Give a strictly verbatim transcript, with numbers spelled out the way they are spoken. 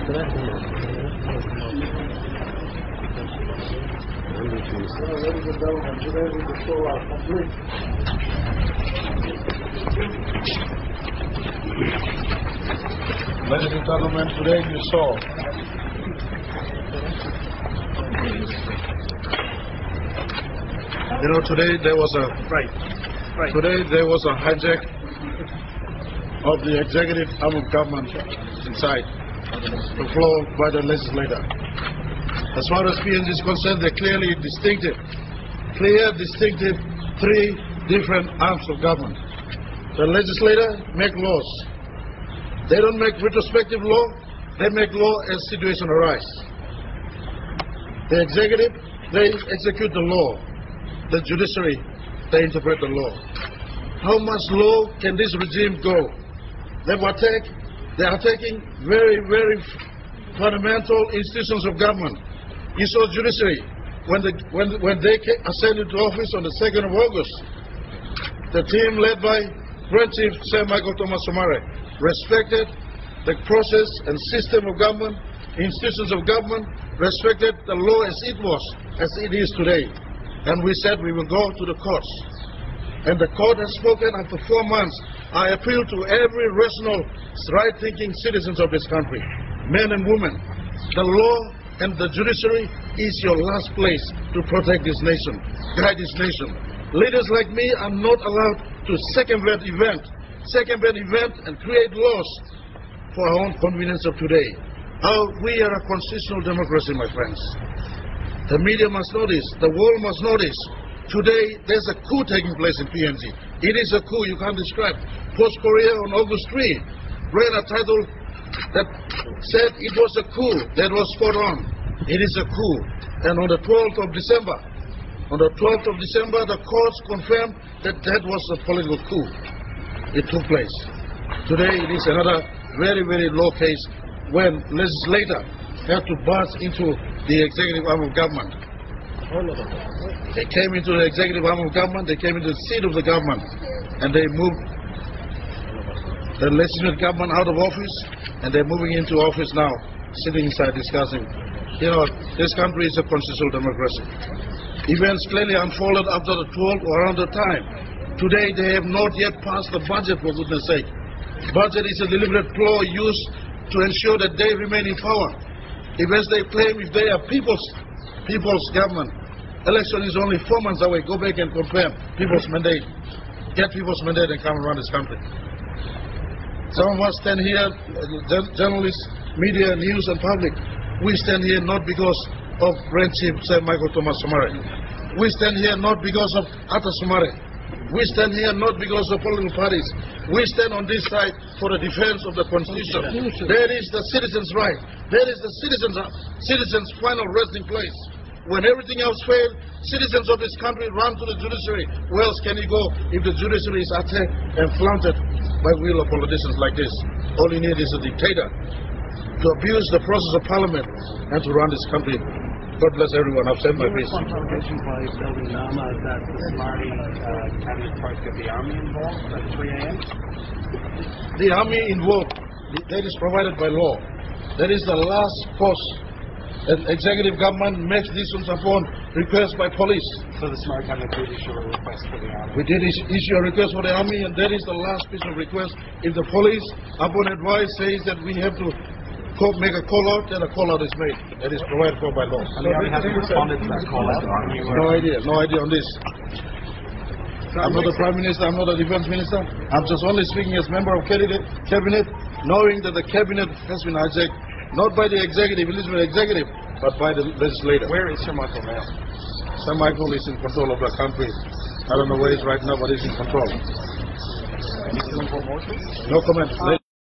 Ladies and gentlemen, today you saw You know, today there was a right. Right. Today there was a hijack of the executive arm of government inside the floor by the legislator. As far as P M J is concerned, they're clearly distinctive, clear, distinctive, three different arms of government. The legislator make laws. They don't make retrospective law. They make law as situation arise. The executive, they execute the law. The judiciary, they interpret the law. How much law can this regime go? They attack, they are attacking very, very fundamental institutions of government. You saw judiciary, when, the, when, when they ascended to office on the second of August, the team led by Grand Chief Sir Michael Thomas Somare respected the process and system of government, institutions of government, respected the law as it was, as it is today. And we said we will go to the courts. And the court has spoken after four months. I appeal to every rational, right-thinking citizens of this country, men and women. The law and the judiciary is your last place to protect this nation, guide this nation. Leaders like me are not allowed to circumvent event, circumvent event and create laws for our own convenience of today. Our, we are a constitutional democracy, my friends. The media must know this. The world must know this. Today, there's a coup taking place in P M J. It is a coup you can't describe. Post-Korea on August third read a title that said it was a coup that was spot on. It is a coup. And on the twelfth of December, on the twelfth of December, the courts confirmed that that was a political coup. It took place. Today, it is another very, very low case when legislator had to burst into the executive arm of government. They came into the executive arm of government, they came into the seat of the government, and they moved the legislative government out of office, and they're moving into office now, sitting inside discussing. You know, this country is a constitutional democracy. Events clearly unfolded after the twelfth or around the time. Today they have not yet passed the budget, for goodness sake. Budget is a deliberate ploy used to ensure that they remain in power. If as they claim, if they are people's, people's government, election is only four months away. Go back and confirm people's mandate. Get people's mandate and come and run this country. Some of us stand here, journalists, media, news and public. We stand here not because of Grand Chief Sir Michael Thomas Somare. We stand here not because of Atta Somare. We stand here not because of political parties. We stand on this side for the defense of the Constitution. That is the citizens' right. That is the citizens' citizens' final resting place. When everything else fails, citizens of this country run to the judiciary. Where else can you go if the judiciary is attacked and flaunted by will of politicians like this? All you need is a dictator to abuse the process of parliament and to run this country. God bless everyone. I've said my piece. Confirmation by Building Nama that the Somare uh, cabinet part got the army involved at three A M? The army involved, that is provided by law. That is the last course. An executive government makes decisions upon request by police. So the Somare cabinet did issue a request for the army? We did issue a request for the army, and that is the last piece of request. If the police, upon advice, says that we have to make a call out, then a call out is made. That is provided for by law. And the army hasn't responded to that call out? No idea, no idea on this. I'm not the Prime Minister, I'm not a Defense Minister. I'm just only speaking as member of cabinet, cabinet, knowing that the cabinet has been hijacked, not by the executive, illegitimate executive, but by the legislator. Where is Sir Michael now? Sir Michael is in control of the country. I don't know where he is right now, but he's in control. No comment.